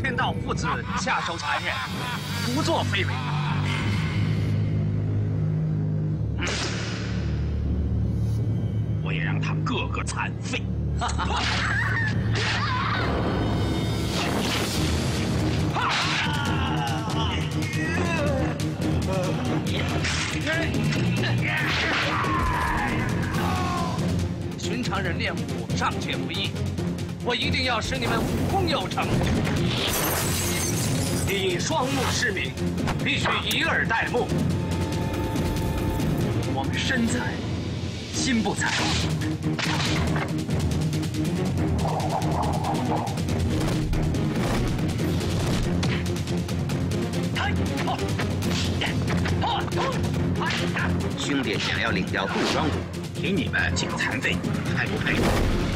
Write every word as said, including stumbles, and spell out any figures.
天道父子下手残忍，不作非为。嗯、我也让他们个个残废。哈哈哈！寻常人练武尚且不易，我一定要使你们武功有成。你双目失明，必须以耳代目。我们身残，心不残。 兄弟想要领教杜庄舞，凭你们几个残废还不配？